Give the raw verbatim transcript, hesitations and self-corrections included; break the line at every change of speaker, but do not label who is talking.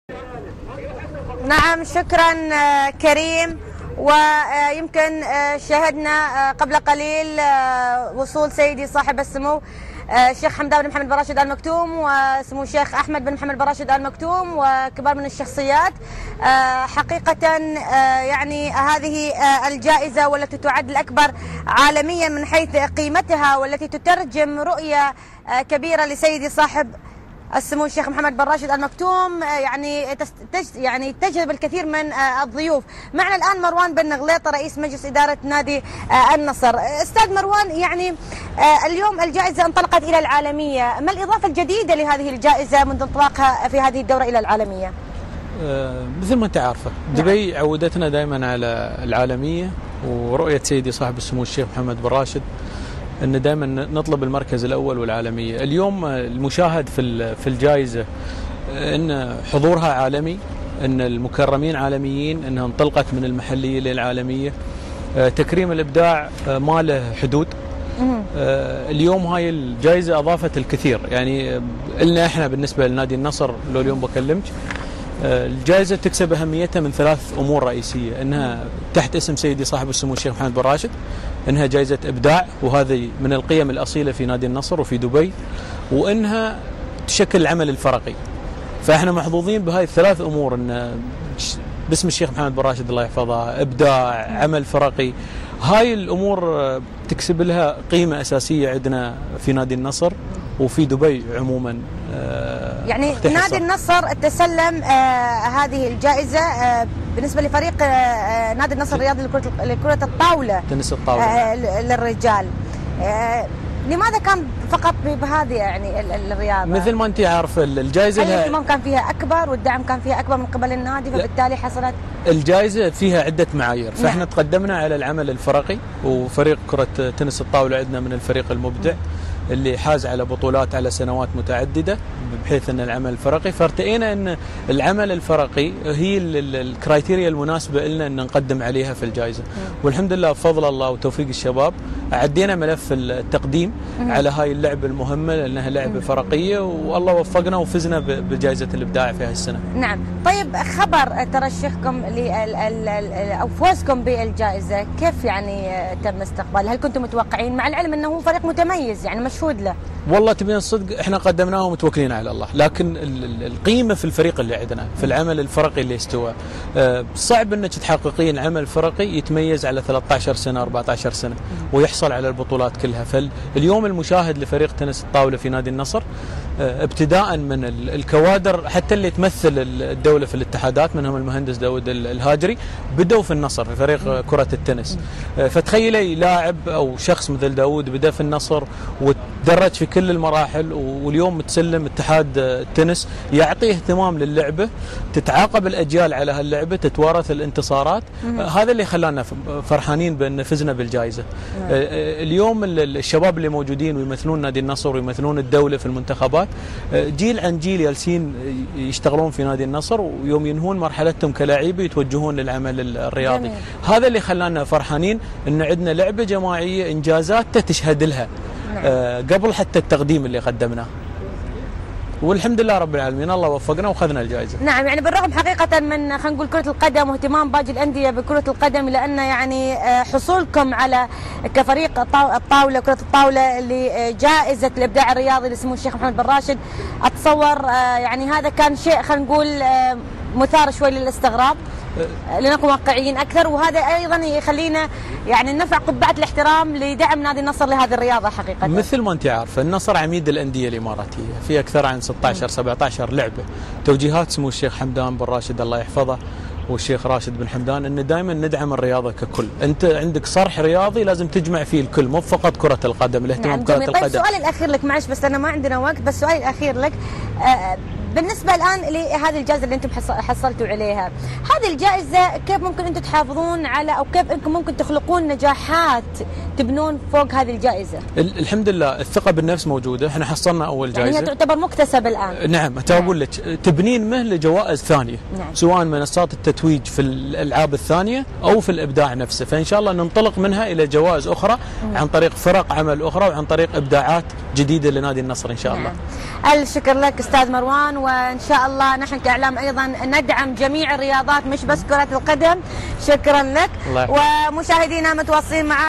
نعم، شكرا كريم. ويمكن شاهدنا قبل قليل وصول سيدي صاحب السمو الشيخ حمدان بن محمد بن راشد آل مكتوم وسمو الشيخ أحمد بن محمد بن راشد آل مكتوم وكبار من الشخصيات. حقيقة يعني هذه الجائزة والتي تعد الأكبر عالميا من حيث قيمتها والتي تترجم رؤية كبيرة لسيدي صاحب السمو الشيخ محمد بن راشد آل مكتوم، يعني يعني تجذب الكثير من الضيوف. معنا الآن مروان بن نغليطة رئيس مجلس إدارة نادي النصر. أستاذ مروان، يعني اليوم الجائزة انطلقت إلى العالمية، ما الإضافة الجديدة لهذه الجائزة منذ انطلاقها في هذه الدورة إلى العالمية؟
مثل ما أنت عارفة دبي عودتنا دائما على العالمية، ورؤية سيدي صاحب السمو الشيخ محمد بن راشد أن دائما نطلب المركز الأول والعالمية. اليوم المشاهد في في الجائزة أن حضورها عالمي، أن المكرمين عالميين، أنها انطلقت من المحلية للعالمية. تكريم الإبداع ما له حدود. اليوم هاي الجائزة أضافت الكثير، يعني لنا إحنا بالنسبة لنادي النصر لو اليوم بكلمك، الجائزة تكسب أهميتها من ثلاث أمور رئيسية: أنها تحت اسم سيدي صاحب السمو الشيخ محمد بن راشد، أنها جائزة إبداع وهذه من القيم الأصيلة في نادي النصر وفي دبي، وأنها تشكل العمل الفرقي. فإحنا محظوظين بهاي الثلاث أمور، أن باسم الشيخ محمد بن راشد الله يحفظه إبداع، عمل فرقي. هاي الأمور تكسب لها قيمة أساسية عندنا في نادي النصر وفي دبي عموما.
يعني نادي النصر تسلم آه هذه الجائزة آه بالنسبة لفريق آه نادي النصر الرياضي لكرة الطاولة،
تنس الطاولة
آه للرجال. آه لماذا كان فقط بهذه يعني الرياضة؟
مثل ما أنت عارفة الجائزة
هل الاهتمام كان فيها أكبر والدعم كان فيها أكبر من قبل النادي فبالتالي حصلت؟
الجائزة فيها عدة معايير، فإحنا نعم. تقدمنا على العمل الفرقي، وفريق كرة تنس الطاولة عندنا من الفريق المبدع اللي حاز على بطولات على سنوات متعددة بحيث أن العمل الفرقي، فارتئينا أن العمل الفرقي هي الكرايتيريا المناسبة لنا أن نقدم عليها في الجائزة. والحمد لله بفضل الله وتوفيق الشباب عدينا ملف التقديم على هاي اللعبة المهمة لأنها لعبة فرقية، والله وفقنا وفزنا بجائزة الإبداع في هذه السنة.
نعم. طيب، خبر ترشحكم أو فوزكم بالجائزة كيف يعني تم استقبال؟ هل كنتم متوقعين مع العلم أنه هو فريق متميز يعني مشهود له؟
والله تبين الصدق احنا قدمناه ومتوكلين على الله، لكن القيمة في الفريق اللي عندنا في العمل الفرقي اللي استوى. صعب انك تحققين عمل فرقي يتميز على ثلاثة عشر سنة أربعة عشر سنة ويحصل على البطولات كلها. فاليوم المشاهد لفريق تنس الطاولة في نادي النصر ابتداء من الكوادر حتى اللي تمثل الدولة في الاتحادات، منهم المهندس داود الهاجري، بدأوا في النصر في فريق كرة التنس. فتخيلي لاعب أو شخص مثل داود بدأ في النصر وتدرج في كل المراحل، واليوم متسلم اتحاد التنس يعطيه اهتمام للعبة، تتعاقب الأجيال على هاللعبة، تتوارث الانتصارات. هذا اللي خلانا فرحانين بأن فزنا بالجائزة. اليوم الشباب اللي موجودين ويمثلون نادي النصر ويمثلون الدولة في المنتخبات جيل عن جيل جالسين يشتغلون في نادي النصر، ويوم ينهون مرحلتهم كلاعب يتوجهون للعمل الرياضي. جميل. هذا اللي خلانا فرحانين ان عندنا لعبة جماعية انجازات تشهد لها آه قبل حتى التقديم اللي قدمناه، والحمد لله رب العالمين الله وفقنا واخذنا الجائزه.
نعم، يعني بالرغم حقيقه من خلينا نقول كره القدم واهتمام باقي الانديه بكره القدم، لان يعني حصولكم على كفريق الطاوله كره الطاوله لجائزه الابداع الرياضي لسمو الشيخ محمد بن راشد، اتصور يعني هذا كان شيء خلينا نقول مثار شوي للاستغراب لنكون واقعيين اكثر، وهذا ايضا يخلينا يعني نرفع قبعه الاحترام لدعم نادي النصر لهذه الرياضه. حقيقه
مثل ما انت عارفه النصر عميد الانديه الاماراتيه، في اكثر عن ستة عشر سبعة عشر لعبه، توجيهات سمو الشيخ حمدان بن راشد الله يحفظه والشيخ راشد بن حمدان ان دائما ندعم الرياضه ككل. انت عندك صرح رياضي لازم تجمع فيه الكل، مو فقط كره القدم، الاهتمام بكره القدم.
طيب، سؤالي الاخير لك، معلش بس انا ما عندنا وقت، بس سؤالي الاخير لك آه بالنسبة الآن لهذه الجائزة اللي أنتم حصلتوا عليها، هذه الجائزة كيف ممكن أنتم تحافظون على أو كيف أنكم ممكن تخلقون نجاحات تبنون فوق هذه الجائزة؟
الحمد لله الثقة بالنفس موجودة، احنا حصلنا أول جائزة
يعني هي تعتبر مكتسبة الآن.
نعم، أقول لك تبنين مه لجوائز ثانية. نعم. سواء منصات التتويج في الألعاب الثانية أو في الإبداع نفسه، فإن شاء الله ننطلق منها إلى جوائز أخرى عن طريق فرق عمل أخرى وعن طريق إبداعات جديده لنادي النصر ان شاء الله.
نعم. الشكر لك استاذ مروان، وان شاء الله نحن كاعلام ايضا ندعم جميع الرياضات مش بس كره القدم. شكرا لك. ومشاهدينا متواصلين معنا.